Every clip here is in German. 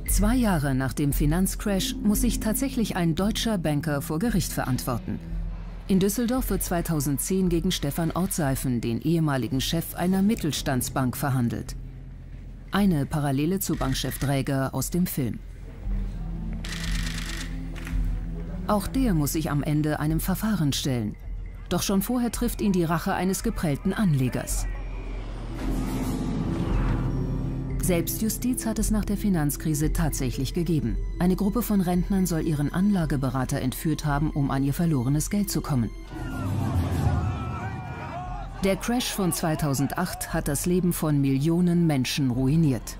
2 Jahre nach dem Finanzcrash muss sich tatsächlich ein deutscher Banker vor Gericht verantworten. In Düsseldorf wird 2010 gegen Stefan Ortseifen, den ehemaligen Chef einer Mittelstandsbank, verhandelt. Eine Parallele zu Bankchef Dräger aus dem Film. Auch der muss sich am Ende einem Verfahren stellen. Doch schon vorher trifft ihn die Rache eines geprellten Anlegers. Selbstjustiz hat es nach der Finanzkrise tatsächlich gegeben. Eine Gruppe von Rentnern soll ihren Anlageberater entführt haben, um an ihr verlorenes Geld zu kommen. Der Crash von 2008 hat das Leben von Millionen Menschen ruiniert.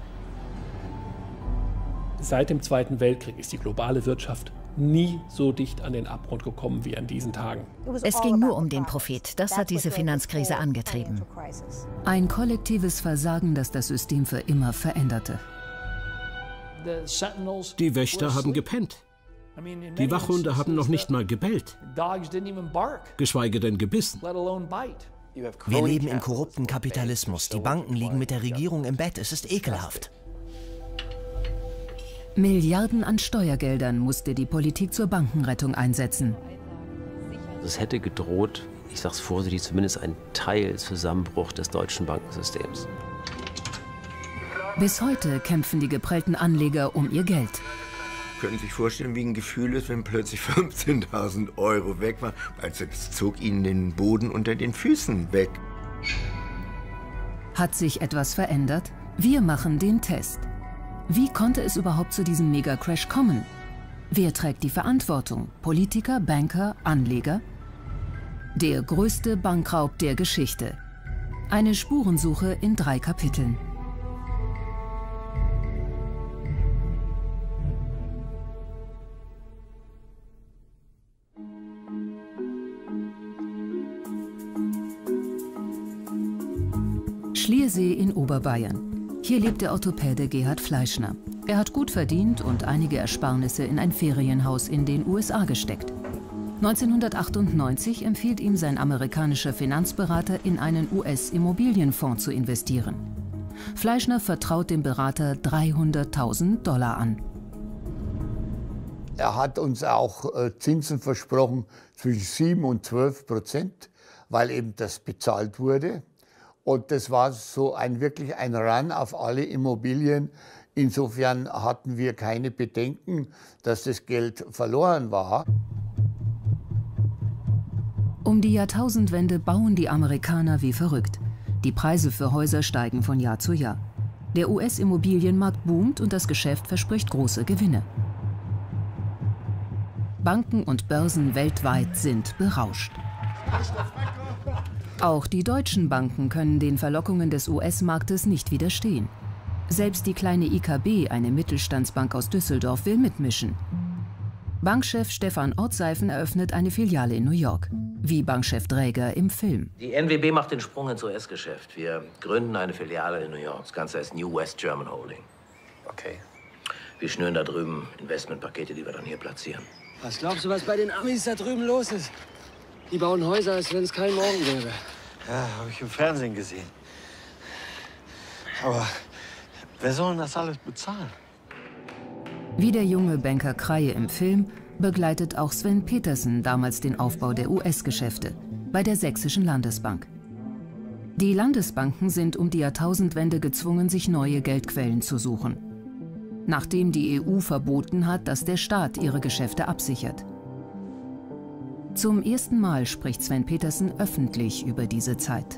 Seit dem Zweiten Weltkrieg ist die globale Wirtschaft nie so dicht an den Abgrund gekommen wie an diesen Tagen. Es ging nur um den Profit. Das hat diese Finanzkrise angetrieben. Ein kollektives Versagen, das das System für immer veränderte. Die Wächter haben gepennt. Die Wachhunde haben noch nicht mal gebellt, geschweige denn gebissen. Wir leben im korrupten Kapitalismus. Die Banken liegen mit der Regierung im Bett. Es ist ekelhaft. Milliarden an Steuergeldern musste die Politik zur Bankenrettung einsetzen. Es hätte gedroht, ich sage es vorsichtig, zumindest ein Teilzusammenbruch des deutschen Bankensystems. Bis heute kämpfen die geprellten Anleger um ihr Geld. Können Sie sich vorstellen, wie ein Gefühl ist, wenn plötzlich 15.000 Euro weg waren? Also es zog Ihnen den Boden unter den Füßen weg. Hat sich etwas verändert? Wir machen den Test. Wie konnte es überhaupt zu diesem Mega-Crash kommen? Wer trägt die Verantwortung? Politiker, Banker, Anleger? Der größte Bankraub der Geschichte. Eine Spurensuche in 3 Kapiteln. Schliersee in Oberbayern. Hier lebt der Orthopäde Gerhard Fleischner. Er hat gut verdient und einige Ersparnisse in ein Ferienhaus in den USA gesteckt. 1998 empfiehlt ihm sein amerikanischer Finanzberater, in einen US-Immobilienfonds zu investieren. Fleischner vertraut dem Berater $300.000 an. Er hat uns auch Zinsen versprochen zwischen 7 und 12%, weil eben das bezahlt wurde. Und das war so wirklich ein Run auf alle Immobilien. Insofern hatten wir keine Bedenken, dass das Geld verloren war. Um die Jahrtausendwende bauen die Amerikaner wie verrückt. Die Preise für Häuser steigen von Jahr zu Jahr. Der US-Immobilienmarkt boomt und das Geschäft verspricht große Gewinne. Banken und Börsen weltweit sind berauscht. Auch die deutschen Banken können den Verlockungen des US-Marktes nicht widerstehen. Selbst die kleine IKB, eine Mittelstandsbank aus Düsseldorf, will mitmischen. Bankchef Stefan Ortseifen eröffnet eine Filiale in New York, wie Bankchef Dräger im Film. Die NWB macht den Sprung ins US-Geschäft. Wir gründen eine Filiale in New York. Das Ganze heißt New West German Holding. Okay. Wir schnüren da drüben Investmentpakete, die wir dann hier platzieren. Was glaubst du, was bei den Amis da drüben los ist? Die bauen Häuser, als wenn es keinen Morgen gäbe. Ja, habe ich im Fernsehen gesehen. Aber wer soll denn das alles bezahlen? Wie der junge Banker Kreie im Film begleitet auch Sven Petersen damals den Aufbau der US-Geschäfte bei der Sächsischen Landesbank. Die Landesbanken sind um die Jahrtausendwende gezwungen, sich neue Geldquellen zu suchen, nachdem die EU verboten hat, dass der Staat ihre Geschäfte absichert. Zum ersten Mal spricht Sven Petersen öffentlich über diese Zeit.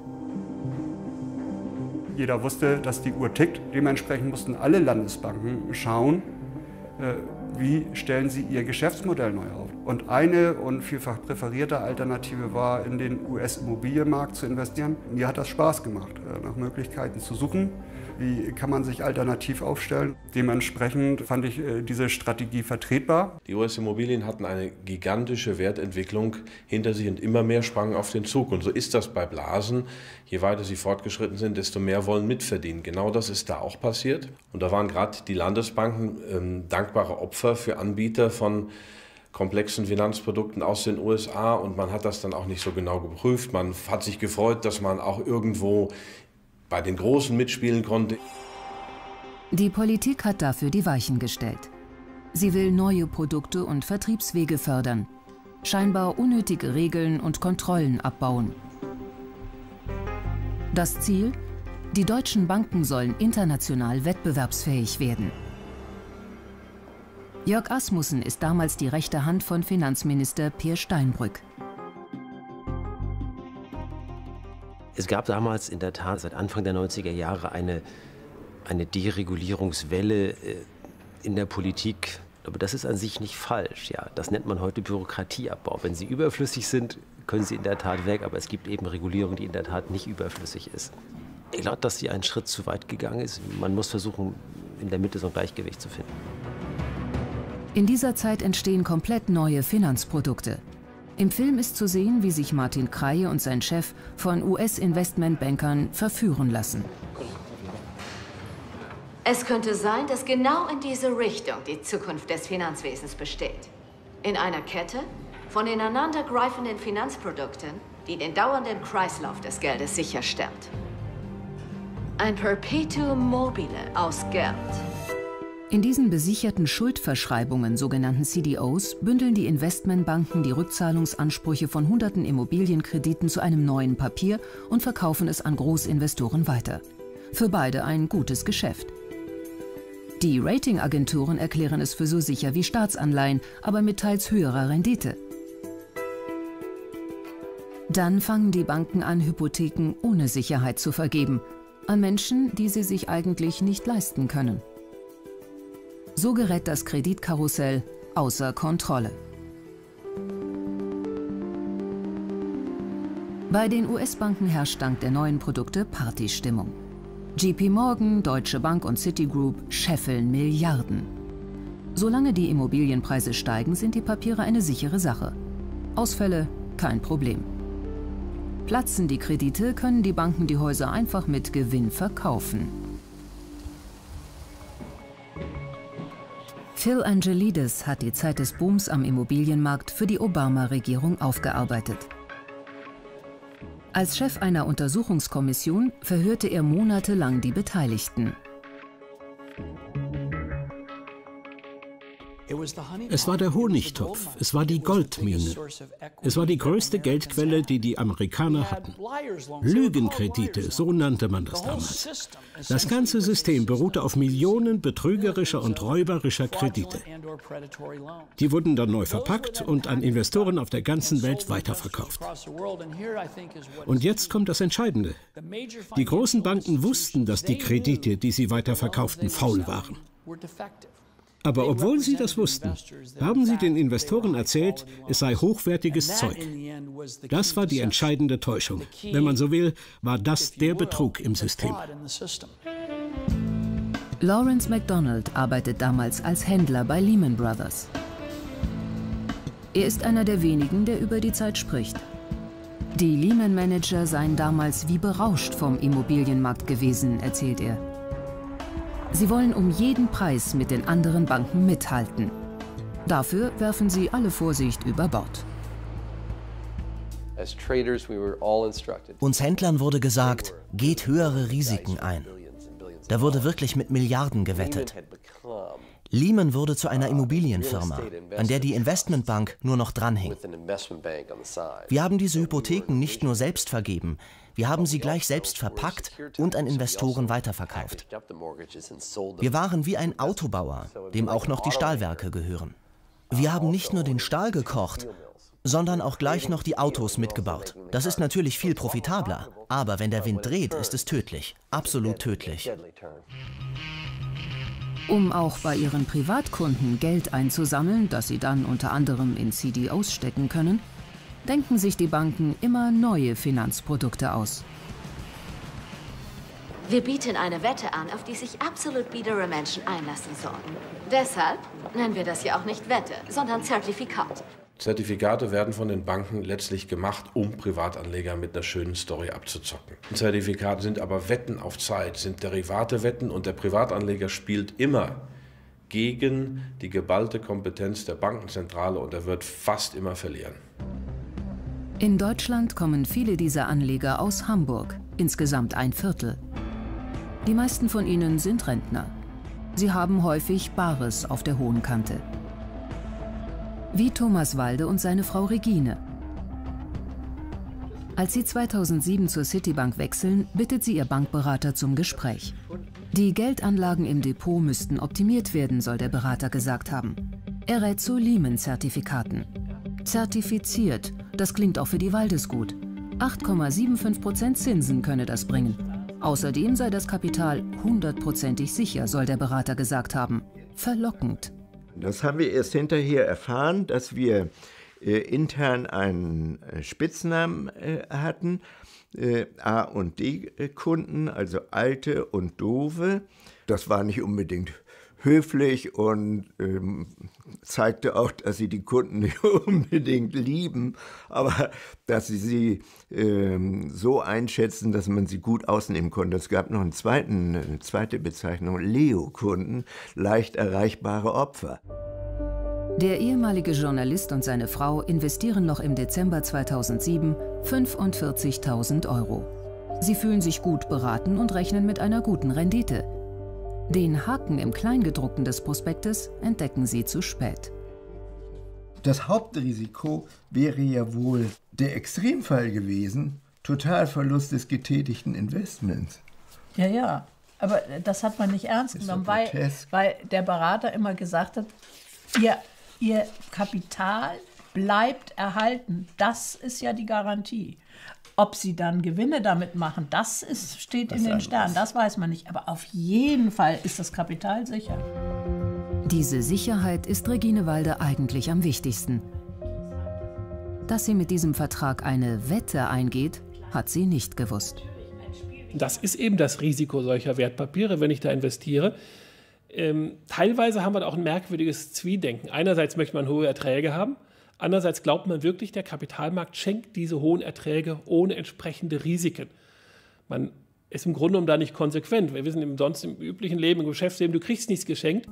Jeder wusste, dass die Uhr tickt. Dementsprechend mussten alle Landesbanken schauen, wie stellen sie ihr Geschäftsmodell neu auf. Und eine und vielfach präferierte Alternative war, in den US-Immobilienmarkt zu investieren. Mir hat das Spaß gemacht, nach Möglichkeiten zu suchen. Wie kann man sich alternativ aufstellen? Dementsprechend fand ich diese Strategie vertretbar. Die US-Immobilien hatten eine gigantische Wertentwicklung hinter sich und immer mehr sprangen auf den Zug. Und so ist das bei Blasen. Je weiter sie fortgeschritten sind, desto mehr wollen mitverdienen. Genau das ist da auch passiert. Und da waren gerade die Landesbanken dankbare Opfer für Anbieter von komplexen Finanzprodukten aus den USA. Und man hat das dann auch nicht so genau geprüft. Man hat sich gefreut, dass man auch irgendwo bei den Großen mitspielen konnte. Die Politik hat dafür die Weichen gestellt. Sie will neue Produkte und Vertriebswege fördern, scheinbar unnötige Regeln und Kontrollen abbauen. Das Ziel? Die deutschen Banken sollen international wettbewerbsfähig werden. Jörg Asmussen ist damals die rechte Hand von Finanzminister Peer Steinbrück. Es gab damals in der Tat seit Anfang der 90er Jahre eine Deregulierungswelle in der Politik. Aber das ist an sich nicht falsch. Ja, das nennt man heute Bürokratieabbau. Wenn sie überflüssig sind, können sie in der Tat weg. Aber es gibt eben Regulierung, die in der Tat nicht überflüssig ist. Ich glaube, dass sie einen Schritt zu weit gegangen ist. Man muss versuchen, in der Mitte so ein Gleichgewicht zu finden. In dieser Zeit entstehen komplett neue Finanzprodukte. Im Film ist zu sehen, wie sich Martin Kreie und sein Chef von US-Investmentbankern verführen lassen. Es könnte sein, dass genau in diese Richtung die Zukunft des Finanzwesens besteht. In einer Kette von ineinandergreifenden Finanzprodukten, die den dauernden Kreislauf des Geldes sicherstellt. Ein Perpetuum mobile aus Geld. In diesen besicherten Schuldverschreibungen, sogenannten CDOs, bündeln die Investmentbanken die Rückzahlungsansprüche von hunderten Immobilienkrediten zu einem neuen Papier und verkaufen es an Großinvestoren weiter. Für beide ein gutes Geschäft. Die Ratingagenturen erklären es für so sicher wie Staatsanleihen, aber mit teils höherer Rendite. Dann fangen die Banken an, Hypotheken ohne Sicherheit zu vergeben, an Menschen, die sie sich eigentlich nicht leisten können. So gerät das Kreditkarussell außer Kontrolle. Bei den US-Banken herrscht dank der neuen Produkte Partystimmung. JP Morgan, Deutsche Bank und Citigroup scheffeln Milliarden. Solange die Immobilienpreise steigen, sind die Papiere eine sichere Sache. Ausfälle kein Problem. Platzen die Kredite, können die Banken die Häuser einfach mit Gewinn verkaufen. Phil Angelides hat die Zeit des Booms am Immobilienmarkt für die Obama-Regierung aufgearbeitet. Als Chef einer Untersuchungskommission verhörte er monatelang die Beteiligten. Es war der Honigtopf, es war die Goldmine. Es war die größte Geldquelle, die die Amerikaner hatten. Lügenkredite, so nannte man das damals. Das ganze System beruhte auf Millionen betrügerischer und räuberischer Kredite. Die wurden dann neu verpackt und an Investoren auf der ganzen Welt weiterverkauft. Und jetzt kommt das Entscheidende. Die großen Banken wussten, dass die Kredite, die sie weiterverkauften, faul waren. Aber obwohl sie das wussten, haben sie den Investoren erzählt, es sei hochwertiges Zeug. Das war die entscheidende Täuschung. Wenn man so will, war das der Betrug im System. Lawrence McDonald arbeitet damals als Händler bei Lehman Brothers. Er ist einer der wenigen, der über die Zeit spricht. Die Lehman-Manager seien damals wie berauscht vom Immobilienmarkt gewesen, erzählt er. Sie wollen um jeden Preis mit den anderen Banken mithalten. Dafür werfen sie alle Vorsicht über Bord. Uns Händlern wurde gesagt, geht höhere Risiken ein. Da wurde wirklich mit Milliarden gewettet. Lehman wurde zu einer Immobilienfirma, an der die Investmentbank nur noch dranhing. Wir haben diese Hypotheken nicht nur selbst vergeben, wir haben sie gleich selbst verpackt und an Investoren weiterverkauft. Wir waren wie ein Autobauer, dem auch noch die Stahlwerke gehören. Wir haben nicht nur den Stahl gekocht, sondern auch gleich noch die Autos mitgebaut. Das ist natürlich viel profitabler, aber wenn der Wind dreht, ist es tödlich, absolut tödlich. Um auch bei ihren Privatkunden Geld einzusammeln, das sie dann unter anderem in CDOs stecken können, denken sich die Banken immer neue Finanzprodukte aus. Wir bieten eine Wette an, auf die sich absolut biedere Menschen einlassen sollen. Deshalb nennen wir das ja auch nicht Wette, sondern Zertifikat. Zertifikate werden von den Banken letztlich gemacht, um Privatanleger mit einer schönen Story abzuzocken. Zertifikate sind aber Wetten auf Zeit, sind Derivate-Wetten und der Privatanleger spielt immer gegen die geballte Kompetenz der Bankenzentrale und er wird fast immer verlieren. In Deutschland kommen viele dieser Anleger aus Hamburg, insgesamt ein Viertel. Die meisten von ihnen sind Rentner. Sie haben häufig Bares auf der hohen Kante. Wie Thomas Walde und seine Frau Regine. Als sie 2007 zur Citibank wechseln, bittet sie ihr Bankberater zum Gespräch. Die Geldanlagen im Depot müssten optimiert werden, soll der Berater gesagt haben. Er rät zu Lehman-Zertifikaten. Zertifiziert, das klingt auch für die Waldes gut. 8,75% Zinsen könne das bringen. Außerdem sei das Kapital 100%ig sicher, soll der Berater gesagt haben. Verlockend. Das haben wir erst hinterher erfahren, dass wir intern einen Spitznamen hatten. A- und D-Kunden, also alte und doofe. Das war nicht unbedingt höflich und zeigte auch, dass sie die Kunden nicht unbedingt lieben, aber dass sie so einschätzen, dass man sie gut ausnehmen konnte. Es gab noch eine zweite Bezeichnung, Leo-Kunden, leicht erreichbare Opfer. Der ehemalige Journalist und seine Frau investieren noch im Dezember 2007 45.000 €. Sie fühlen sich gut beraten und rechnen mit einer guten Rendite. Den Haken im Kleingedruckten des Prospektes entdecken sie zu spät. Das Hauptrisiko wäre ja wohl der Extremfall gewesen, Totalverlust des getätigten Investments. Ja, ja, aber das hat man nicht ernst genommen, weil der Berater immer gesagt hat, Ihr Kapital bleibt erhalten. Das ist ja die Garantie. Ob Sie dann Gewinne damit machen, steht in den Sternen. Das weiß man nicht. Aber auf jeden Fall ist das Kapital sicher. Diese Sicherheit ist Regine Walde eigentlich am wichtigsten. Dass sie mit diesem Vertrag eine Wette eingeht, hat sie nicht gewusst. Das ist eben das Risiko solcher Wertpapiere, wenn ich da investiere. Teilweise haben wir da auch ein merkwürdiges Zwidenken. Einerseits möchte man hohe Erträge haben, andererseits glaubt man wirklich, der Kapitalmarkt schenkt diese hohen Erträge ohne entsprechende Risiken. Man ist im Grunde genommen da nicht konsequent. Wir wissen sonst im üblichen Leben, im Geschäftsleben, du kriegst nichts geschenkt.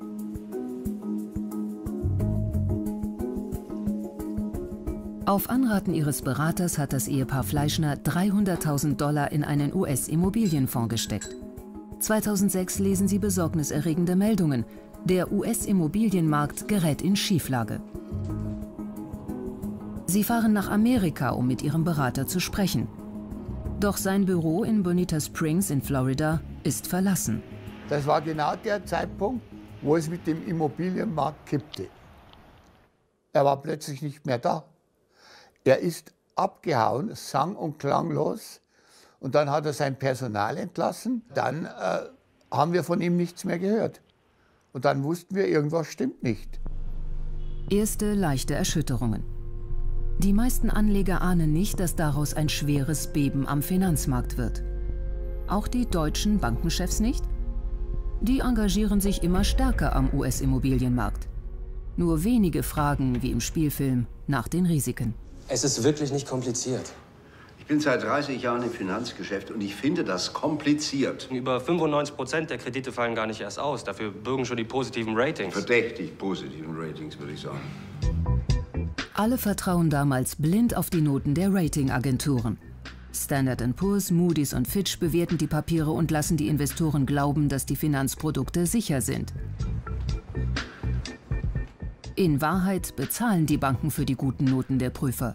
Auf Anraten ihres Beraters hat das Ehepaar Fleischner $300.000 in einen US-Immobilienfonds gesteckt. 2006 lesen sie besorgniserregende Meldungen. Der US-Immobilienmarkt gerät in Schieflage. Sie fahren nach Amerika, um mit ihrem Berater zu sprechen. Doch sein Büro in Bonita Springs in Florida ist verlassen. Das war genau der Zeitpunkt, wo es mit dem Immobilienmarkt kippte. Er war plötzlich nicht mehr da. Er ist abgehauen, sang- und klanglos. Und dann hat er sein Personal entlassen. Dann haben wir von ihm nichts mehr gehört. Und dann wussten wir, irgendwas stimmt nicht. Erste leichte Erschütterungen. Die meisten Anleger ahnen nicht, dass daraus ein schweres Beben am Finanzmarkt wird. Auch die deutschen Bankenchefs nicht? Die engagieren sich immer stärker am US-Immobilienmarkt. Nur wenige fragen, wie im Spielfilm, nach den Risiken. Es ist wirklich nicht kompliziert. Ich bin seit 30 Jahren im Finanzgeschäft und ich finde das kompliziert. Über 95% der Kredite fallen gar nicht erst aus. Dafür bürgen schon die positiven Ratings. Verdächtig positiven Ratings, würde ich sagen. Alle vertrauen damals blind auf die Noten der Ratingagenturen. Standard & Poor's, Moody's und Fitch bewerten die Papiere und lassen die Investoren glauben, dass die Finanzprodukte sicher sind. In Wahrheit bezahlen die Banken für die guten Noten der Prüfer.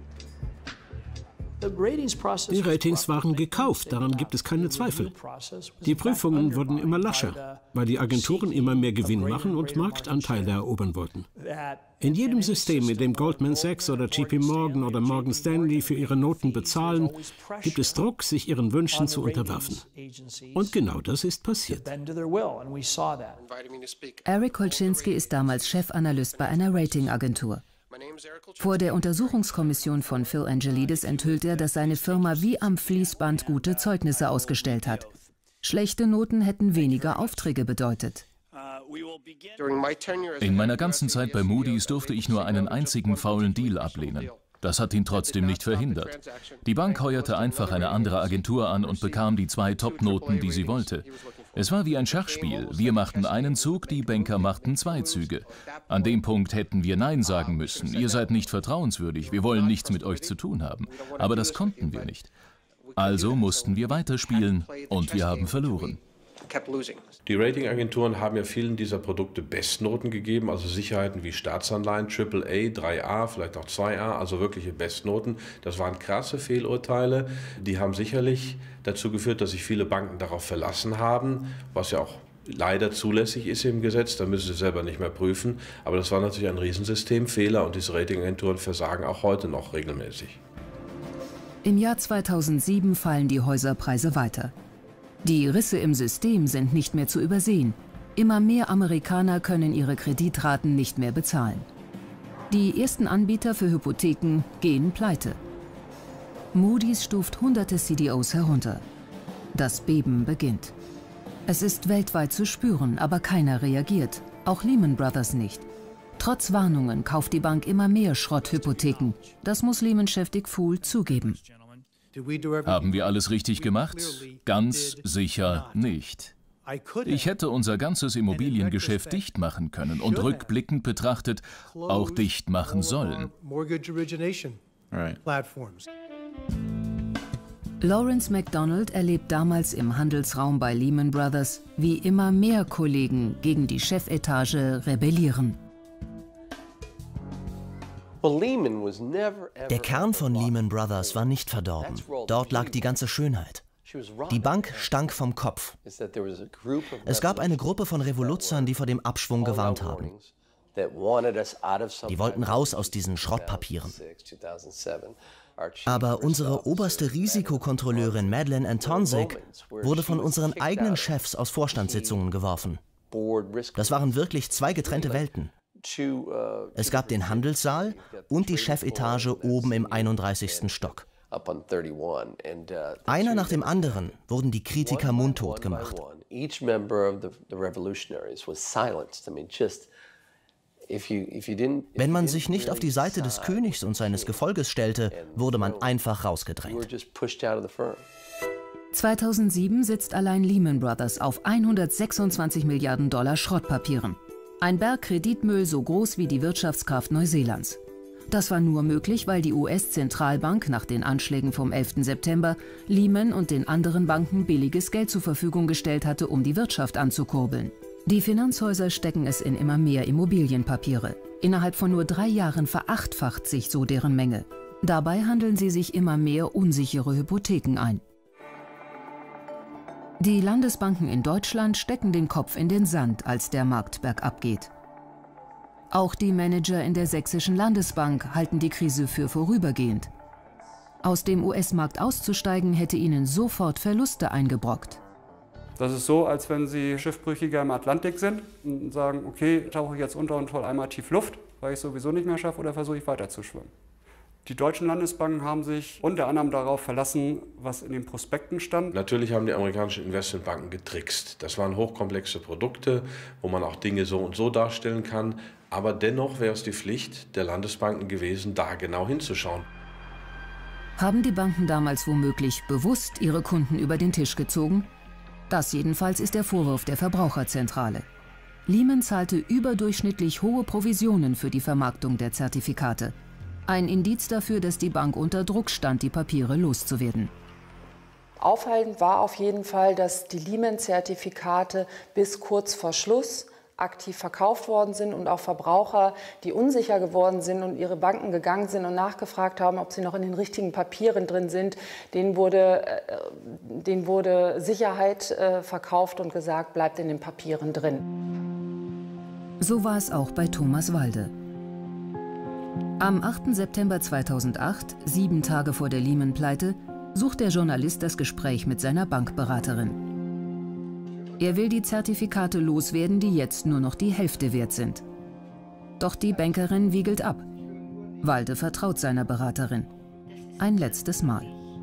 Die Ratings waren gekauft, daran gibt es keine Zweifel. Die Prüfungen wurden immer lascher, weil die Agenturen immer mehr Gewinn machen und Marktanteile erobern wollten. In jedem System, in dem Goldman Sachs oder JP Morgan oder Morgan Stanley für ihre Noten bezahlen, gibt es Druck, sich ihren Wünschen zu unterwerfen. Und genau das ist passiert. Eric Kolczynski ist damals Chefanalyst bei einer Ratingagentur. Vor der Untersuchungskommission von Phil Angelidis enthüllt er, dass seine Firma wie am Fließband gute Zeugnisse ausgestellt hat. Schlechte Noten hätten weniger Aufträge bedeutet. In meiner ganzen Zeit bei Moody's durfte ich nur einen einzigen faulen Deal ablehnen. Das hat ihn trotzdem nicht verhindert. Die Bank heuerte einfach eine andere Agentur an und bekam die 2 Top-Noten, die sie wollte. Es war wie ein Schachspiel. Wir machten einen Zug, die Banker machten 2 Züge. An dem Punkt hätten wir Nein sagen müssen. Ihr seid nicht vertrauenswürdig, wir wollen nichts mit euch zu tun haben. Aber das konnten wir nicht. Also mussten wir weiterspielen und wir haben verloren. Die Ratingagenturen haben ja vielen dieser Produkte Bestnoten gegeben, also Sicherheiten wie Staatsanleihen, AAA, 3A, vielleicht auch 2A, also wirkliche Bestnoten. Das waren krasse Fehlurteile. Die haben sicherlich dazu geführt, dass sich viele Banken darauf verlassen haben, was ja auch leider zulässig ist im Gesetz, da müssen sie selber nicht mehr prüfen. Aber das war natürlich ein Riesensystemfehler und diese Ratingagenturen versagen auch heute noch regelmäßig. Im Jahr 2007 fallen die Häuserpreise weiter. Die Risse im System sind nicht mehr zu übersehen. Immer mehr Amerikaner können ihre Kreditraten nicht mehr bezahlen. Die ersten Anbieter für Hypotheken gehen pleite. Moody's stuft hunderte CDOs herunter. Das Beben beginnt. Es ist weltweit zu spüren, aber keiner reagiert, auch Lehman Brothers nicht. Trotz Warnungen kauft die Bank immer mehr Schrotthypotheken. Das muss Lehman-Chef Dick Fool zugeben. Haben wir alles richtig gemacht? Ganz sicher nicht. Ich hätte unser ganzes Immobiliengeschäft dicht machen können und rückblickend betrachtet auch dicht machen sollen. Lawrence McDonald erlebt damals im Handelsraum bei Lehman Brothers, wie immer mehr Kollegen gegen die Chefetage rebellieren. Der Kern von Lehman Brothers war nicht verdorben. Dort lag die ganze Schönheit. Die Bank stank vom Kopf. Es gab eine Gruppe von Revoluzern, die vor dem Abschwung gewarnt haben. Die wollten raus aus diesen Schrottpapieren. Aber unsere oberste Risikokontrolleurin Madeleine Antonczyk wurde von unseren eigenen Chefs aus Vorstandssitzungen geworfen. Das waren wirklich zwei getrennte Welten. Es gab den Handelssaal und die Chefetage oben im 31. Stock. Einer nach dem anderen wurden die Kritiker mundtot gemacht. Wenn man sich nicht auf die Seite des Königs und seines Gefolges stellte, wurde man einfach rausgedrängt. 2007 sitzt allein Lehman Brothers auf 126 Milliarden Dollar Schrottpapieren. Ein Berg Kreditmüll so groß wie die Wirtschaftskraft Neuseelands. Das war nur möglich, weil die US-Zentralbank nach den Anschlägen vom 11. September Lehman und den anderen Banken billiges Geld zur Verfügung gestellt hatte, um die Wirtschaft anzukurbeln. Die Finanzhäuser stecken es in immer mehr Immobilienpapiere. Innerhalb von nur 3 Jahren verachtfacht sich so deren Menge. Dabei handeln sie sich immer mehr unsichere Hypotheken ein. Die Landesbanken in Deutschland stecken den Kopf in den Sand, als der Markt bergab geht. Auch die Manager in der Sächsischen Landesbank halten die Krise für vorübergehend. Aus dem US-Markt auszusteigen, hätte ihnen sofort Verluste eingebrockt. Das ist so, als wenn Sie Schiffbrüchiger im Atlantik sind und sagen, okay, tauche ich jetzt unter und hole einmal tief Luft, weil ich es sowieso nicht mehr schaffe, oder versuche ich weiter zu schwimmen. Die deutschen Landesbanken haben sich unter anderem darauf verlassen, was in den Prospekten stand. Natürlich haben die amerikanischen Investmentbanken getrickst. Das waren hochkomplexe Produkte, wo man auch Dinge so und so darstellen kann. Aber dennoch wäre es die Pflicht der Landesbanken gewesen, da genau hinzuschauen. Haben die Banken damals womöglich bewusst ihre Kunden über den Tisch gezogen? Das jedenfalls ist der Vorwurf der Verbraucherzentrale. Lehman zahlte überdurchschnittlich hohe Provisionen für die Vermarktung der Zertifikate. Ein Indiz dafür, dass die Bank unter Druck stand, die Papiere loszuwerden. Auffallend war auf jeden Fall, dass die Lehman-Zertifikate bis kurz vor Schluss aktiv verkauft worden sind und auch Verbraucher, die unsicher geworden sind und ihre Banken gegangen sind und nachgefragt haben, ob sie noch in den richtigen Papieren drin sind, denen wurde Sicherheit verkauft und gesagt, bleibt in den Papieren drin. So war es auch bei Thomas Walde. Am 8. September 2008, 7 Tage vor der Lehman-Pleite, sucht der Journalist das Gespräch mit seiner Bankberaterin. Er will die Zertifikate loswerden, die jetzt nur noch die Hälfte wert sind. Doch die Bankerin wiegelt ab. Walde vertraut seiner Beraterin. Ein letztes Mal.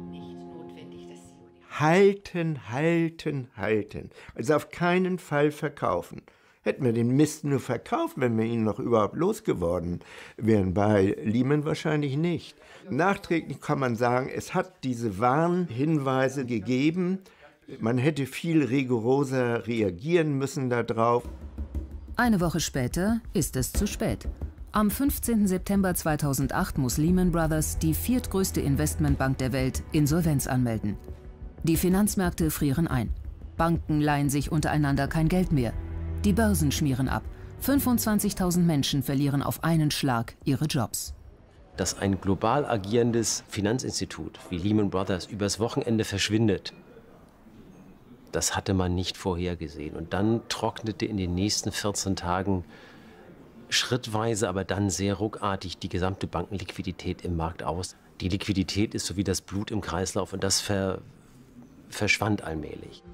Halten, halten, halten. Also auf keinen Fall verkaufen. Hätten wir den Mist nur verkauft, wenn wir ihn noch überhaupt losgeworden wären. Bei Lehman wahrscheinlich nicht. Nachträglich kann man sagen, es hat diese Warnhinweise gegeben. Man hätte viel rigoroser reagieren müssen darauf. Eine Woche später ist es zu spät. Am 15. September 2008 muss Lehman Brothers, die viertgrößte Investmentbank der Welt, Insolvenz anmelden. Die Finanzmärkte frieren ein. Banken leihen sich untereinander kein Geld mehr. Die Börsen schmieren ab. 25.000 Menschen verlieren auf einen Schlag ihre Jobs. Dass ein global agierendes Finanzinstitut wie Lehman Brothers übers Wochenende verschwindet, das hatte man nicht vorhergesehen. Und dann trocknete in den nächsten 14 Tagen schrittweise, aber dann sehr ruckartig die gesamte Bankenliquidität im Markt aus. Die Liquidität ist so wie das Blut im Kreislauf und das verschwand allmählich.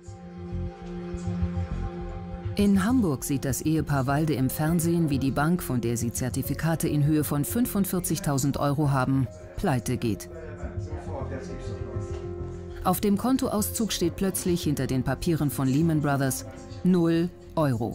In Hamburg sieht das Ehepaar Walde im Fernsehen, wie die Bank, von der sie Zertifikate in Höhe von 45.000 € haben, pleite geht. Auf dem Kontoauszug steht plötzlich hinter den Papieren von Lehman Brothers 0 €.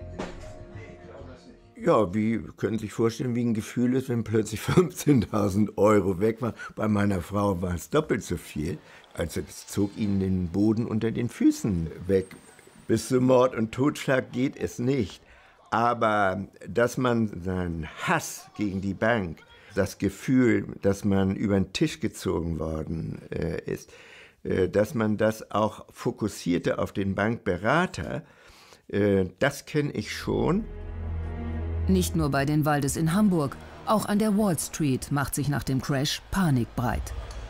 Ja, wie können Sie sich vorstellen, wie ein Gefühl ist, wenn plötzlich 15.000 € weg war. Bei meiner Frau war es doppelt so viel. Also es zog ihnen den Boden unter den Füßen weg. Bis zu Mord und Totschlag geht es nicht. Aber dass man seinen Hass gegen die Bank, das Gefühl, dass man über den Tisch gezogen worden ist, dass man das auch fokussierte auf den Bankberater, das kenne ich schon. Nicht nur bei den Waldes in Hamburg, auch an der Wall Street macht sich nach dem Crash Panik breit.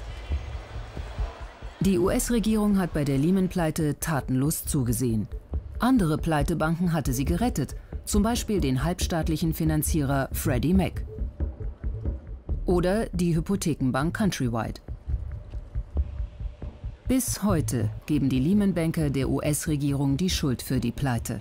Die US-Regierung hat bei der Lehman-Pleite tatenlos zugesehen. Andere Pleitebanken hatte sie gerettet, zum Beispiel den halbstaatlichen Finanzierer Freddie Mac. Oder die Hypothekenbank Countrywide. Bis heute geben die Lehman-Banker der US-Regierung die Schuld für die Pleite.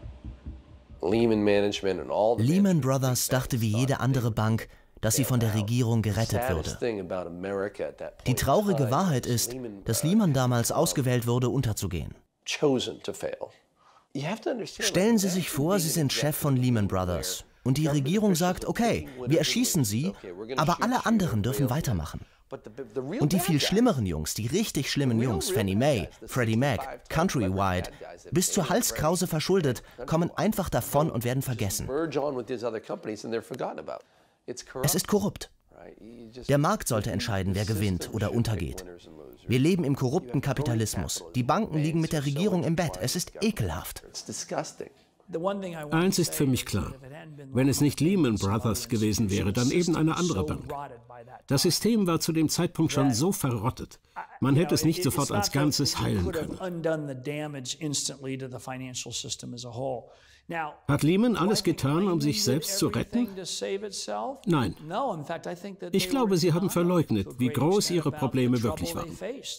Lehman Brothers dachte wie jede andere Bank, dass sie von der Regierung gerettet würde. Die traurige Wahrheit ist, dass Lehman damals ausgewählt wurde, unterzugehen. Stellen Sie sich vor, Sie sind Chef von Lehman Brothers und die Regierung sagt, okay, wir erschießen Sie, aber alle anderen dürfen weitermachen. Und die viel schlimmeren Jungs, die richtig schlimmen Jungs, Fannie Mae, Freddie Mac, Countrywide, bis zur Halskrause verschuldet, kommen einfach davon und werden vergessen. Es ist korrupt. Der Markt sollte entscheiden, wer gewinnt oder untergeht. Wir leben im korrupten Kapitalismus. Die Banken liegen mit der Regierung im Bett. Es ist ekelhaft. Eins ist für mich klar. Wenn es nicht Lehman Brothers gewesen wäre, dann eben eine andere Bank. Das System war zu dem Zeitpunkt schon so verrottet. Man hätte es nicht sofort als Ganzes heilen können. Hat Lehman alles getan, um sich selbst zu retten? Nein. Ich glaube, sie haben verleugnet, wie groß ihre Probleme wirklich waren.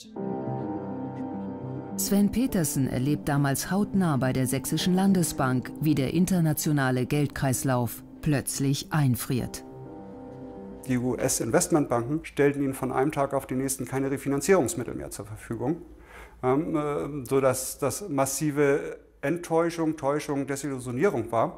Sven Petersen erlebt damals hautnah bei der Sächsischen Landesbank, wie der internationale Geldkreislauf plötzlich einfriert. Die US-Investmentbanken stellten ihnen von einem Tag auf den nächsten keine Refinanzierungsmittel mehr zur Verfügung, sodass das massive Enttäuschung, Täuschung, Desillusionierung war,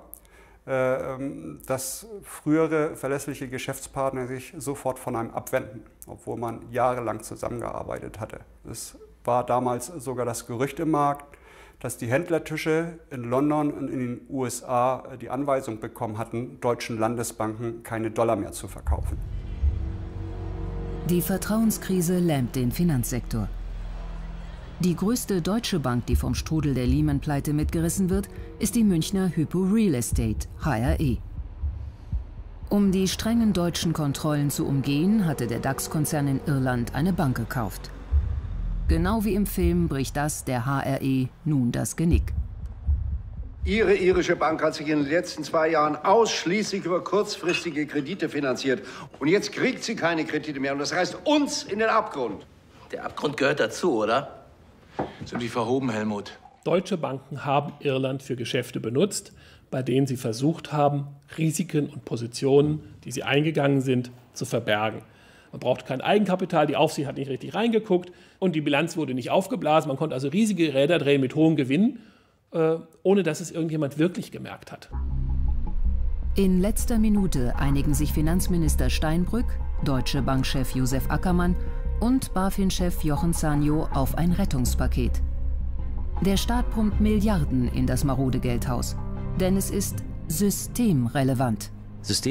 dass frühere verlässliche Geschäftspartner sich sofort von einem abwenden, obwohl man jahrelang zusammengearbeitet hatte. Es war damals sogar das Gerücht im Markt, dass die Händlertische in London und in den USA die Anweisung bekommen hatten, deutschen Landesbanken keine Dollar mehr zu verkaufen. Die Vertrauenskrise lähmt den Finanzsektor. Die größte deutsche Bank, die vom Strudel der Lehman-Pleite mitgerissen wird, ist die Münchner Hypo Real Estate, HRE. Um die strengen deutschen Kontrollen zu umgehen, hatte der DAX-Konzern in Irland eine Bank gekauft. Genau wie im Film bricht das der HRE nun das Genick. Ihre irische Bank hat sich in den letzten 2 Jahren ausschließlich über kurzfristige Kredite finanziert. Und jetzt kriegt sie keine Kredite mehr. Und das reißt uns in den Abgrund. Der Abgrund gehört dazu, oder? Sind die verhoben, Helmut? Deutsche Banken haben Irland für Geschäfte benutzt, bei denen sie versucht haben, Risiken und Positionen, die sie eingegangen sind, zu verbergen. Man braucht kein Eigenkapital, die Aufsicht hat nicht richtig reingeguckt und die Bilanz wurde nicht aufgeblasen. Man konnte also riesige Räder drehen mit hohem Gewinn, ohne dass es irgendjemand wirklich gemerkt hat. In letzter Minute einigen sich Finanzminister Steinbrück, Deutsche Bankchef Josef Ackermann und BaFin-Chef Jochen Zanjo auf ein Rettungspaket. Der Staat pumpt Milliarden in das marode Geldhaus, denn es ist systemrelevant.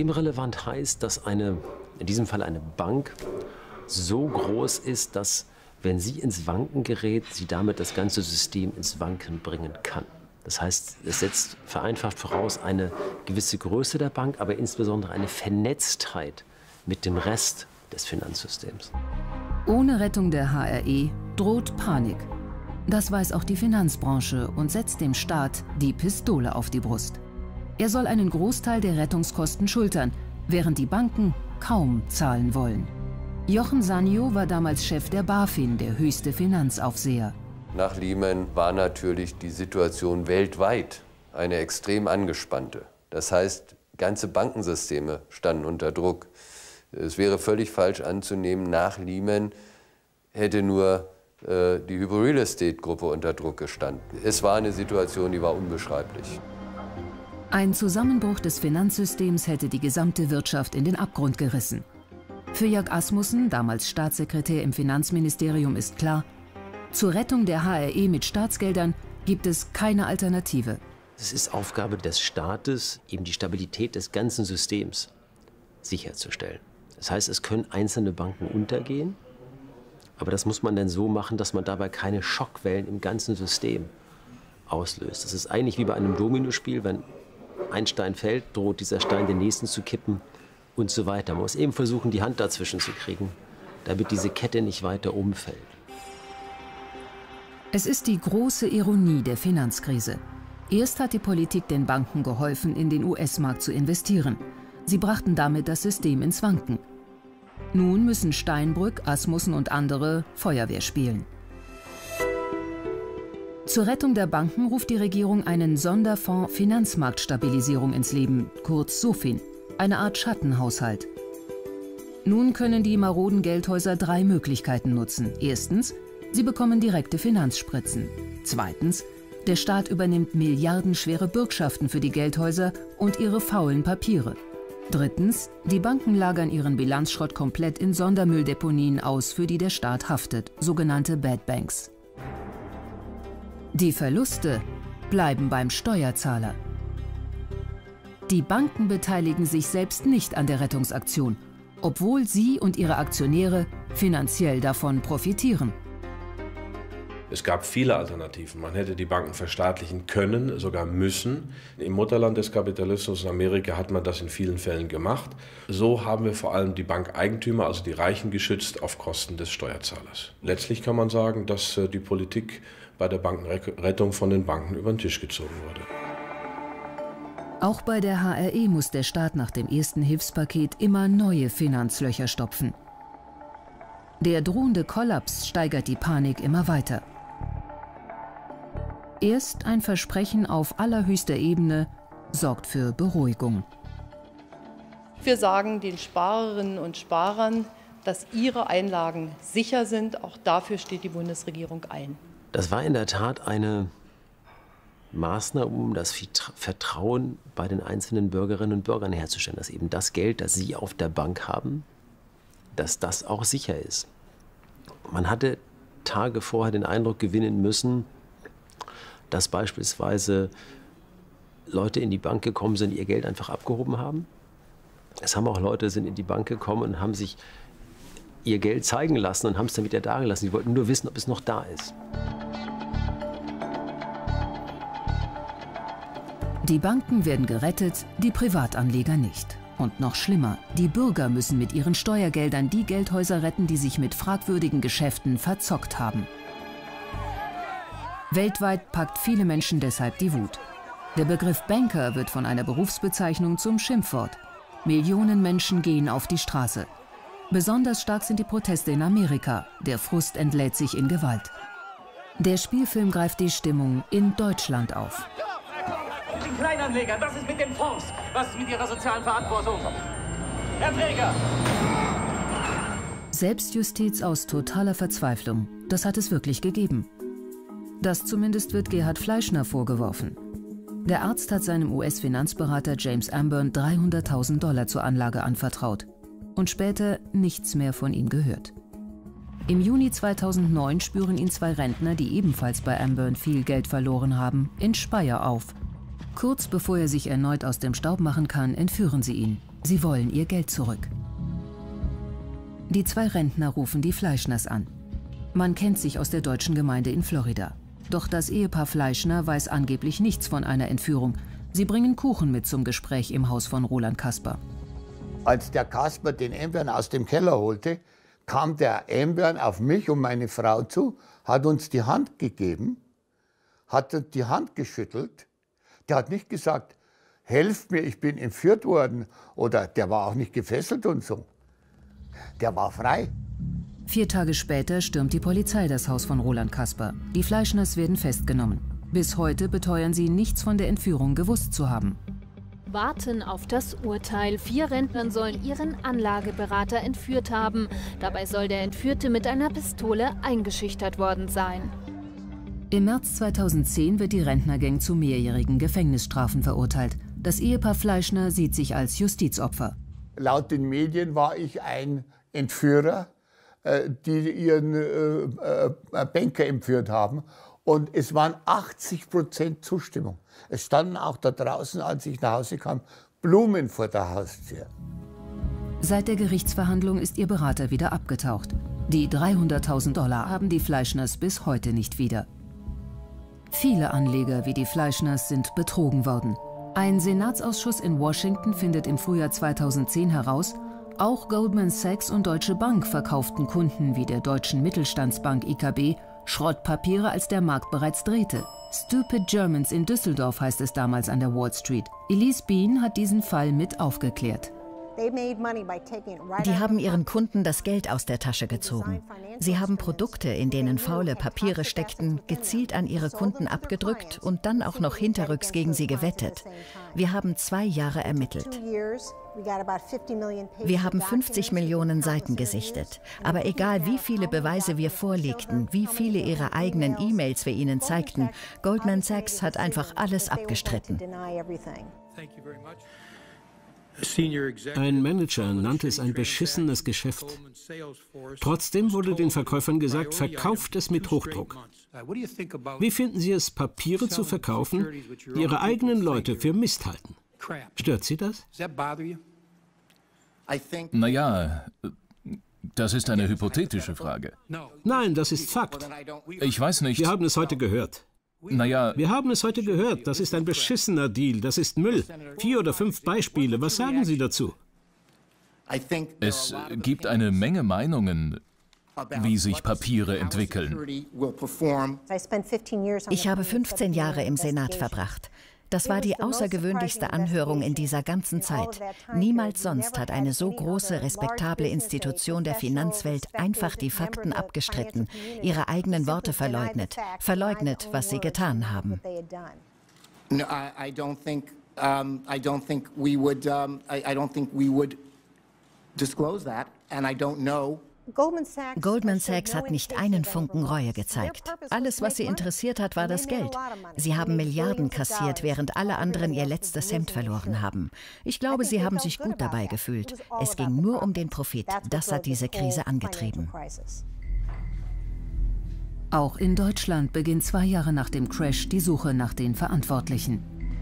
Systemrelevant heißt, dass in diesem Fall eine Bank so groß ist, dass wenn sie ins Wanken gerät, sie damit das ganze System ins Wanken bringen kann. Das heißt, es setzt vereinfacht voraus eine gewisse Größe der Bank, aber insbesondere eine Vernetztheit mit dem Rest des Finanzsystems. Ohne Rettung der HRE droht Panik. Das weiß auch die Finanzbranche und setzt dem Staat die Pistole auf die Brust. Er soll einen Großteil der Rettungskosten schultern, während die Banken kaum zahlen wollen. Jochen Sanyo war damals Chef der BaFin, der höchste Finanzaufseher. Nach Lehman war natürlich die Situation weltweit eine extrem angespannte. Das heißt, ganze Bankensysteme standen unter Druck. Es wäre völlig falsch anzunehmen, nach Lehman hätte nur die Hypo Real Estate Gruppe unter Druck gestanden. Es war eine Situation, die war unbeschreiblich. Ein Zusammenbruch des Finanzsystems hätte die gesamte Wirtschaft in den Abgrund gerissen. Für Jörg Asmussen, damals Staatssekretär im Finanzministerium, ist klar, zur Rettung der HRE mit Staatsgeldern gibt es keine Alternative. Es ist Aufgabe des Staates, eben die Stabilität des ganzen Systems sicherzustellen. Das heißt, es können einzelne Banken untergehen, aber das muss man dann so machen, dass man dabei keine Schockwellen im ganzen System auslöst. Das ist eigentlich wie bei einem Dominospiel, wenn ein Stein fällt, droht dieser Stein den nächsten zu kippen und so weiter. Man muss eben versuchen, die Hand dazwischen zu kriegen, damit diese Kette nicht weiter umfällt. Es ist die große Ironie der Finanzkrise. Erst hat die Politik den Banken geholfen, in den US-Markt zu investieren. Sie brachten damit das System ins Wanken. Nun müssen Steinbrück, Asmussen und andere Feuerwehr spielen. Zur Rettung der Banken ruft die Regierung einen Sonderfonds Finanzmarktstabilisierung ins Leben, kurz SOFIN, eine Art Schattenhaushalt. Nun können die maroden Geldhäuser 3 Möglichkeiten nutzen. Erstens, sie bekommen direkte Finanzspritzen. Zweitens, der Staat übernimmt milliardenschwere Bürgschaften für die Geldhäuser und ihre faulen Papiere. Drittens, die Banken lagern ihren Bilanzschrott komplett in Sondermülldeponien aus, für die der Staat haftet, sogenannte Bad Banks. Die Verluste bleiben beim Steuerzahler. Die Banken beteiligen sich selbst nicht an der Rettungsaktion, obwohl sie und ihre Aktionäre finanziell davon profitieren. Es gab viele Alternativen. Man hätte die Banken verstaatlichen können, sogar müssen. Im Mutterland des Kapitalismus in Amerika hat man das in vielen Fällen gemacht. So haben wir vor allem die Bankeigentümer, also die Reichen, geschützt auf Kosten des Steuerzahlers. Letztlich kann man sagen, dass die Politik bei der Bankenrettung von den Banken über den Tisch gezogen wurde. Auch bei der HRE muss der Staat nach dem ersten Hilfspaket immer neue Finanzlöcher stopfen. Der drohende Kollaps steigert die Panik immer weiter. Erst ein Versprechen auf allerhöchster Ebene sorgt für Beruhigung. Wir sagen den Sparerinnen und Sparern, dass ihre Einlagen sicher sind. Auch dafür steht die Bundesregierung ein. Das war in der Tat eine Maßnahme, um das Vertrauen bei den einzelnen Bürgerinnen und Bürgern herzustellen, dass eben das Geld, das sie auf der Bank haben, dass das auch sicher ist. Man hatte Tage vorher den Eindruck gewinnen müssen, dass beispielsweise Leute in die Bank gekommen sind, ihr Geld einfach abgehoben haben. Es haben auch Leute sind in die Bank gekommen und haben sich ihr Geld zeigen lassen und haben es dann wieder da gelassen. Sie wollten nur wissen, ob es noch da ist. Die Banken werden gerettet, die Privatanleger nicht. Und noch schlimmer, die Bürger müssen mit ihren Steuergeldern die Geldhäuser retten, die sich mit fragwürdigen Geschäften verzockt haben. Weltweit packt viele Menschen deshalb die Wut. Der Begriff Banker wird von einer Berufsbezeichnung zum Schimpfwort. Millionen Menschen gehen auf die Straße. Besonders stark sind die Proteste in Amerika. Der Frust entlädt sich in Gewalt. Der Spielfilm greift die Stimmung in Deutschland auf. Den Kleinanlegern, was ist mit den Fonds? Was ist mit ihrer sozialen Verantwortung? Herr Träger! Selbstjustiz aus totaler Verzweiflung, das hat es wirklich gegeben. Das zumindest wird Gerhard Fleischner vorgeworfen. Der Arzt hat seinem US-Finanzberater James Amburn $300.000 zur Anlage anvertraut und später nichts mehr von ihm gehört. Im Juni 2009 spüren ihn 2 Rentner, die ebenfalls bei Amburn viel Geld verloren haben, in Speyer auf. Kurz bevor er sich erneut aus dem Staub machen kann, entführen sie ihn. Sie wollen ihr Geld zurück. Die 2 Rentner rufen die Fleischners an. Man kennt sich aus der deutschen Gemeinde in Florida. Doch das Ehepaar Fleischner weiß angeblich nichts von einer Entführung. Sie bringen Kuchen mit zum Gespräch im Haus von Roland Kasper. Als der Kasper den Embryon aus dem Keller holte, kam der Embryon auf mich und meine Frau zu, hat uns die Hand gegeben, hat die Hand geschüttelt. Der hat nicht gesagt, helft mir, ich bin entführt worden. Oder der war auch nicht gefesselt und so. Der war frei. 4 Tage später stürmt die Polizei das Haus von Roland Kasper. Die Fleischners werden festgenommen. Bis heute beteuern sie, nichts von der Entführung gewusst zu haben. Warten auf das Urteil. 4 Rentner sollen ihren Anlageberater entführt haben. Dabei soll der Entführte mit einer Pistole eingeschüchtert worden sein. Im März 2010 wird die Rentnergang zu mehrjährigen Gefängnisstrafen verurteilt. Das Ehepaar Fleischner sieht sich als Justizopfer. Laut den Medien war ich ein Entführer, die ihren Banker entführt haben. Und es waren 80% Zustimmung. Es standen auch da draußen, als ich nach Hause kam, Blumen vor der Haustür. Seit der Gerichtsverhandlung ist ihr Berater wieder abgetaucht. Die $300.000 haben die Fleischners bis heute nicht wieder. Viele Anleger wie die Fleischners sind betrogen worden. Ein Senatsausschuss in Washington findet im Frühjahr 2010 heraus, auch Goldman Sachs und Deutsche Bank verkauften Kunden wie der deutschen Mittelstandsbank IKB Schrottpapiere, als der Markt bereits drehte. Stupid Germans in Düsseldorf heißt es damals an der Wall Street. Elise Bean hat diesen Fall mit aufgeklärt. Die haben ihren Kunden das Geld aus der Tasche gezogen. Sie haben Produkte, in denen faule Papiere steckten, gezielt an ihre Kunden abgedrückt und dann auch noch hinterrücks gegen sie gewettet. Wir haben 2 Jahre ermittelt. Wir haben 50 Millionen Seiten gesichtet. Aber egal, wie viele Beweise wir vorlegten, wie viele ihrer eigenen E-Mails wir ihnen zeigten, Goldman Sachs hat einfach alles abgestritten. Ein Manager nannte es ein beschissenes Geschäft. Trotzdem wurde den Verkäufern gesagt, verkauft es mit Hochdruck. Wie finden Sie es, Papiere zu verkaufen, die Ihre eigenen Leute für Mist halten? Stört Sie das? Naja, das ist eine hypothetische Frage. Nein, das ist Fakt. Ich weiß nicht. Wir haben es heute gehört. Naja, wir haben es heute gehört. Das ist ein beschissener Deal. Das ist Müll. 4 oder 5 Beispiele. Was sagen Sie dazu? Es gibt eine Menge Meinungen, wie sich Papiere entwickeln. Ich habe 15 Jahre im Senat verbracht. Das war die außergewöhnlichste Anhörung in dieser ganzen Zeit. Niemals sonst hat eine so große, respektable Institution der Finanzwelt einfach die Fakten abgestritten, ihre eigenen Worte verleugnet, was sie getan haben. I don't think we would disclose that, and I don't know. Goldman Sachs hat nicht einen Funken Reue gezeigt. Alles, was sie interessiert hat, war das Geld. Sie haben Milliarden kassiert, während alle anderen ihr letztes Hemd verloren haben. Ich glaube, sie haben sich gut dabei gefühlt. Es ging nur um den Profit. Das hat diese Krise angetrieben. Auch in Deutschland beginnt 2 Jahre nach dem Crash die Suche nach den Verantwortlichen.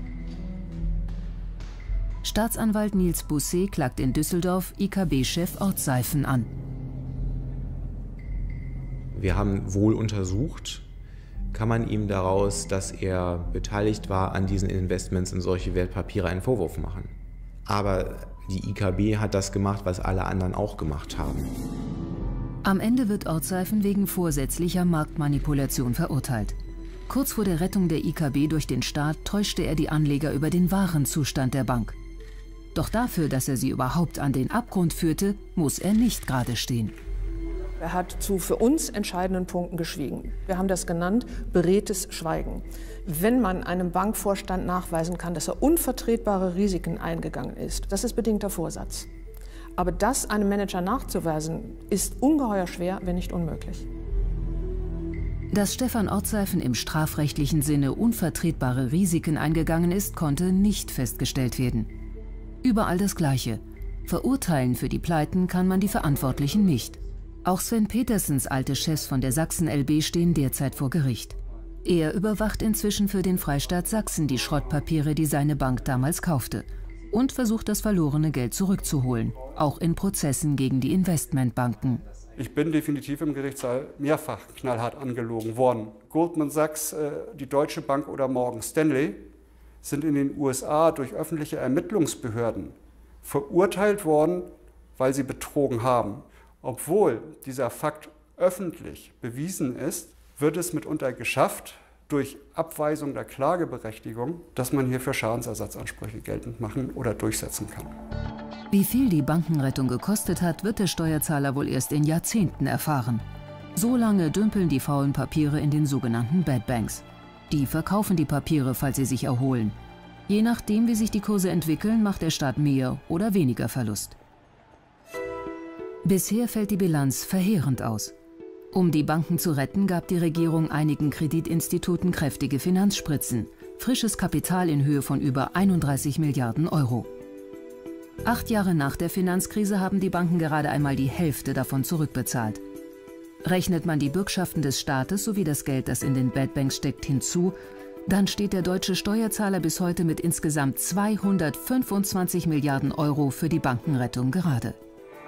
Staatsanwalt Nils Bousset klagt in Düsseldorf IKB-Chef Ortseifen an. Wir haben wohl untersucht, kann man ihm daraus, dass er beteiligt war an diesen Investments in solche Wertpapiere, einen Vorwurf machen. Aber die IKB hat das gemacht, was alle anderen auch gemacht haben. Am Ende wird Ortseifen wegen vorsätzlicher Marktmanipulation verurteilt. Kurz vor der Rettung der IKB durch den Staat täuschte er die Anleger über den wahren Zustand der Bank. Doch dafür, dass er sie überhaupt an den Abgrund führte, muss er nicht gerade stehen. Er hat zu für uns entscheidenden Punkten geschwiegen. Wir haben das genannt, beredtes Schweigen. Wenn man einem Bankvorstand nachweisen kann, dass er unvertretbare Risiken eingegangen ist, das ist bedingter Vorsatz. Aber das einem Manager nachzuweisen, ist ungeheuer schwer, wenn nicht unmöglich. Dass Stefan Ortseifen im strafrechtlichen Sinne unvertretbare Risiken eingegangen ist, konnte nicht festgestellt werden. Überall das Gleiche. Verurteilen für die Pleiten kann man die Verantwortlichen nicht. Auch Sven Petersens alte Chefs von der Sachsen LB stehen derzeit vor Gericht. Er überwacht inzwischen für den Freistaat Sachsen die Schrottpapiere, die seine Bank damals kaufte, und versucht, das verlorene Geld zurückzuholen, auch in Prozessen gegen die Investmentbanken. Ich bin definitiv im Gerichtssaal mehrfach knallhart angelogen worden. Goldman Sachs, die Deutsche Bank oder Morgan Stanley sind in den USA durch öffentliche Ermittlungsbehörden verurteilt worden, weil sie betrogen haben. Obwohl dieser Fakt öffentlich bewiesen ist, wird es mitunter geschafft, durch Abweisung der Klageberechtigung, dass man hier für Schadensersatzansprüche geltend machen oder durchsetzen kann. Wie viel die Bankenrettung gekostet hat, wird der Steuerzahler wohl erst in Jahrzehnten erfahren. So lange dümpeln die faulen Papiere in den sogenannten Bad Banks. Die verkaufen die Papiere, falls sie sich erholen. Je nachdem, wie sich die Kurse entwickeln, macht der Staat mehr oder weniger Verlust. Bisher fällt die Bilanz verheerend aus. Um die Banken zu retten, gab die Regierung einigen Kreditinstituten kräftige Finanzspritzen, frisches Kapital in Höhe von über 31 Milliarden Euro. 8 Jahre nach der Finanzkrise haben die Banken gerade einmal die Hälfte davon zurückbezahlt. Rechnet man die Bürgschaften des Staates sowie das Geld, das in den Bad Banks steckt, hinzu, dann steht der deutsche Steuerzahler bis heute mit insgesamt 225 Milliarden Euro für die Bankenrettung gerade.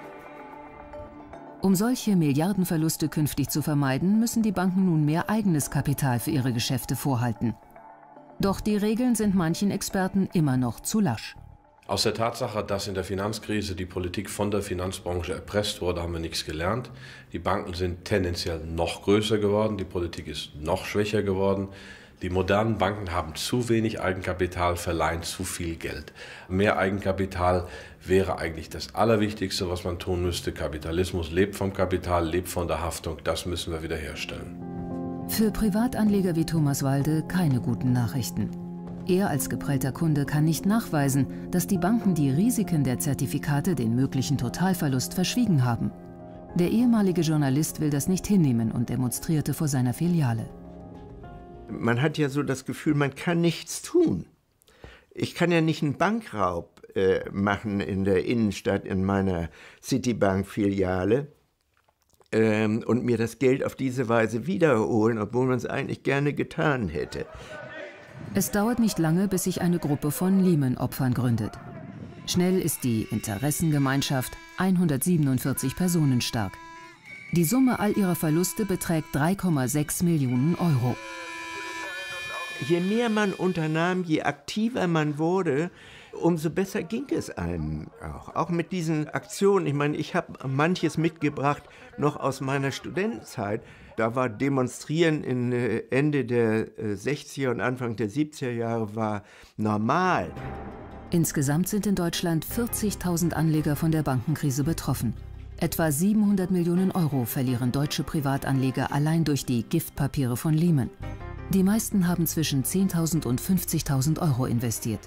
Um solche Milliardenverluste künftig zu vermeiden, müssen die Banken nun mehr eigenes Kapital für ihre Geschäfte vorhalten. Doch die Regeln sind manchen Experten immer noch zu lasch. Aus der Tatsache, dass in der Finanzkrise die Politik von der Finanzbranche erpresst wurde, haben wir nichts gelernt. Die Banken sind tendenziell noch größer geworden, die Politik ist noch schwächer geworden. Die modernen Banken haben zu wenig Eigenkapital, verleihen zu viel Geld. Mehr Eigenkapital wäre eigentlich das Allerwichtigste, was man tun müsste. Kapitalismus lebt vom Kapital, lebt von der Haftung. Das müssen wir wiederherstellen. Für Privatanleger wie Thomas Walde keine guten Nachrichten. Er als geprellter Kunde kann nicht nachweisen, dass die Banken die Risiken der Zertifikate, den möglichen Totalverlust, verschwiegen haben. Der ehemalige Journalist will das nicht hinnehmen und demonstrierte vor seiner Filiale. Man hat ja so das Gefühl, man kann nichts tun. Ich kann ja nicht einen Bankraub machen in der Innenstadt in meiner Citibank-Filiale und mir das Geld auf diese Weise wiederholen, obwohl man es eigentlich gerne getan hätte. Es dauert nicht lange, bis sich eine Gruppe von Lehman-Opfern gründet. Schnell ist die Interessengemeinschaft 147 Personen stark. Die Summe all ihrer Verluste beträgt 3,6 Millionen Euro. Je mehr man unternahm, je aktiver man wurde, umso besser ging es einem auch. Auch mit diesen Aktionen. Ich meine, ich habe manches mitgebracht noch aus meiner Studentenzeit. Da war Demonstrieren Ende der 60er und Anfang der 70er Jahre war normal. Insgesamt sind in Deutschland 40.000 Anleger von der Bankenkrise betroffen. Etwa 700 Millionen Euro verlieren deutsche Privatanleger allein durch die Giftpapiere von Lehman. Die meisten haben zwischen 10.000 und 50.000 Euro investiert.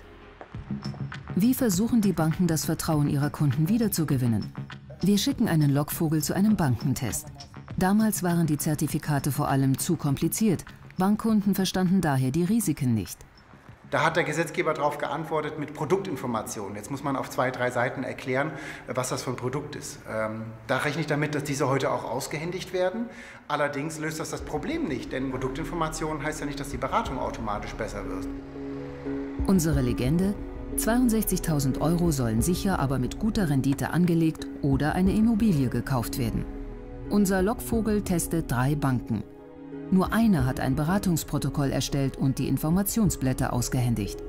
Wie versuchen die Banken, das Vertrauen ihrer Kunden wiederzugewinnen? Wir schicken einen Lockvogel zu einem Bankentest. Damals waren die Zertifikate vor allem zu kompliziert. Bankkunden verstanden daher die Risiken nicht. Da hat der Gesetzgeber darauf geantwortet mit Produktinformationen. Jetzt muss man auf 2, 3 Seiten erklären, was das für ein Produkt ist. Da rechne ich damit, dass diese heute auch ausgehändigt werden. Allerdings löst das Problem nicht, denn Produktinformation heißt ja nicht, dass die Beratung automatisch besser wird. Unsere Legende: 62.000 Euro sollen sicher, aber mit guter Rendite angelegt oder eine Immobilie gekauft werden. Unser Lockvogel testet 3 Banken. Nur eine hat ein Beratungsprotokoll erstellt und die Informationsblätter ausgehändigt.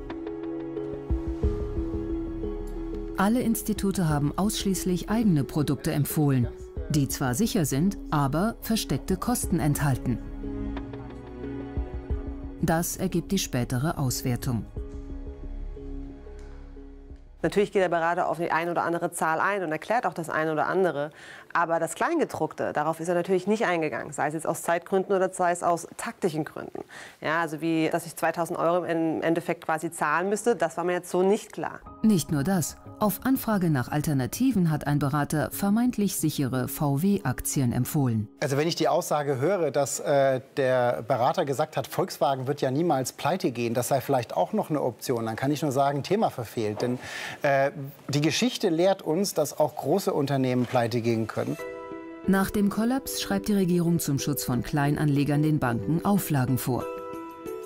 Alle Institute haben ausschließlich eigene Produkte empfohlen, die zwar sicher sind, aber versteckte Kosten enthalten. Das ergibt die spätere Auswertung. Natürlich geht der Berater auf die eine oder andere Zahl ein und erklärt auch das eine oder andere. Aber das Kleingedruckte, darauf ist er natürlich nicht eingegangen. Sei es jetzt aus Zeitgründen oder sei es aus taktischen Gründen. Ja, also wie, dass ich 2.000 Euro im Endeffekt quasi zahlen müsste, das war mir jetzt so nicht klar. Nicht nur das. Auf Anfrage nach Alternativen hat ein Berater vermeintlich sichere VW-Aktien empfohlen. Also wenn ich die Aussage höre, dass der Berater gesagt hat, Volkswagen wird ja niemals pleite gehen, das sei vielleicht auch noch eine Option, dann kann ich nur sagen, Thema verfehlt. Denn die Geschichte lehrt uns, dass auch große Unternehmen pleite gehen können. Nach dem Kollaps schreibt die Regierung zum Schutz von Kleinanlegern den Banken Auflagen vor.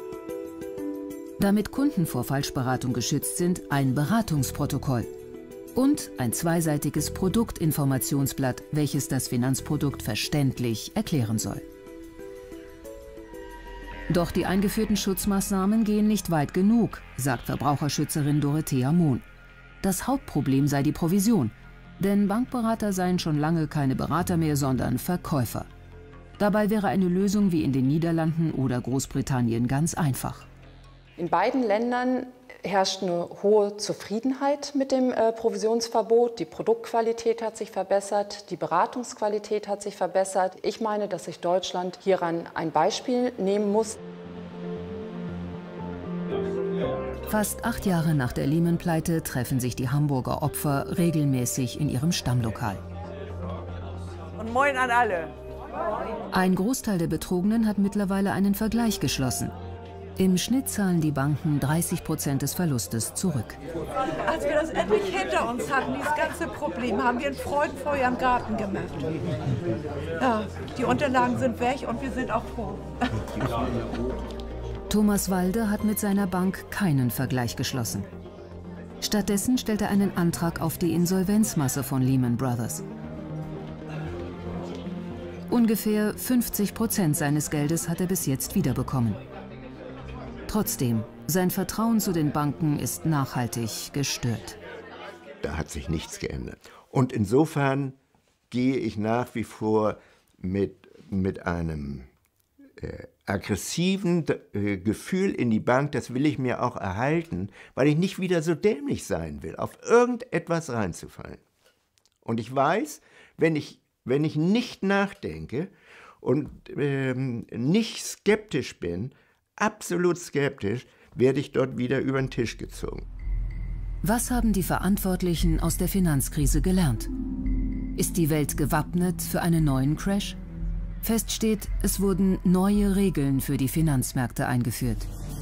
Damit Kunden vor Falschberatung geschützt sind, ein Beratungsprotokoll. Und ein zweiseitiges Produktinformationsblatt, welches das Finanzprodukt verständlich erklären soll. Doch die eingeführten Schutzmaßnahmen gehen nicht weit genug, sagt Verbraucherschützerin Dorothea Mohn. Das Hauptproblem sei die Provision, denn Bankberater seien schon lange keine Berater mehr, sondern Verkäufer. Dabei wäre eine Lösung wie in den Niederlanden oder Großbritannien ganz einfach. In beiden Ländern herrscht eine hohe Zufriedenheit mit dem Provisionsverbot. Die Produktqualität hat sich verbessert, die Beratungsqualität hat sich verbessert. Ich meine, dass sich Deutschland hieran ein Beispiel nehmen muss. Fast 8 Jahre nach der Lehman-Pleite treffen sich die Hamburger Opfer regelmäßig in ihrem Stammlokal. Und moin an alle. Ein Großteil der Betrogenen hat mittlerweile einen Vergleich geschlossen. Im Schnitt zahlen die Banken 30% des Verlustes zurück. Als wir das endlich hinter uns hatten, dieses ganze Problem, haben wir ein Freudenfeuer im Garten gemacht. Ja, die Unterlagen sind weg und wir sind auch froh. Thomas Walde hat mit seiner Bank keinen Vergleich geschlossen. Stattdessen stellt er einen Antrag auf die Insolvenzmasse von Lehman Brothers. Ungefähr 50% seines Geldes hat er bis jetzt wiederbekommen. Trotzdem, sein Vertrauen zu den Banken ist nachhaltig gestört. Da hat sich nichts geändert. Und insofern gehe ich nach wie vor mit einem aggressiven Gefühl in die Bank, das will ich mir auch erhalten, weil ich nicht wieder so dämlich sein will, auf irgendetwas reinzufallen. Und ich weiß, wenn ich nicht nachdenke und nicht skeptisch bin, absolut skeptisch, werde ich dort wieder über den Tisch gezogen. Was haben die Verantwortlichen aus der Finanzkrise gelernt? Ist die Welt gewappnet für einen neuen Crash? Fest steht, es wurden neue Regeln für die Finanzmärkte eingeführt.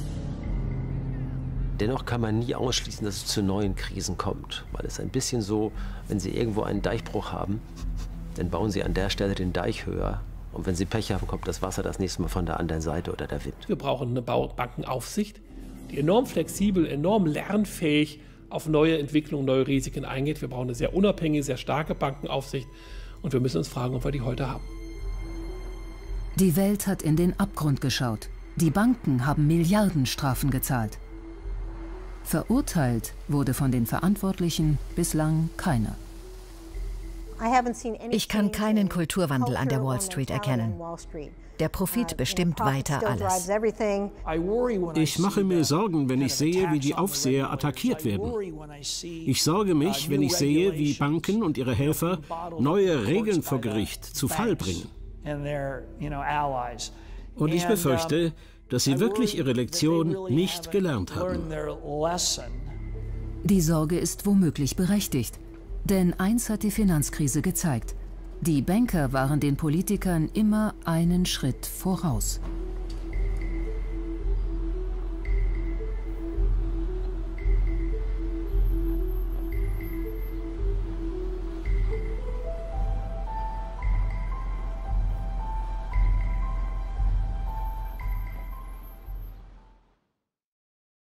Dennoch kann man nie ausschließen, dass es zu neuen Krisen kommt. Weil es ein bisschen so, wenn Sie irgendwo einen Deichbruch haben, dann bauen Sie an der Stelle den Deich höher. Und wenn Sie Pech haben, kommt das Wasser das nächste Mal von der anderen Seite oder der Wind. Wir brauchen eine Bankenaufsicht, die enorm flexibel, enorm lernfähig auf neue Entwicklungen, neue Risiken eingeht. Wir brauchen eine sehr unabhängige, sehr starke Bankenaufsicht. Und wir müssen uns fragen, ob wir die heute haben. Die Welt hat in den Abgrund geschaut. Die Banken haben Milliardenstrafen gezahlt. Verurteilt wurde von den Verantwortlichen bislang keiner. Ich kann keinen Kulturwandel an der Wall Street erkennen. Der Profit bestimmt weiter alles. Ich mache mir Sorgen, wenn ich sehe, wie die Aufseher attackiert werden. Ich sorge mich, wenn ich sehe, wie Banken und ihre Helfer neue Regeln vor Gericht zu Fall bringen. Und ich befürchte, dass sie wirklich ihre Lektion nicht gelernt haben. Die Sorge ist womöglich berechtigt. Denn eins hat die Finanzkrise gezeigt: Die Banker waren den Politikern immer einen Schritt voraus.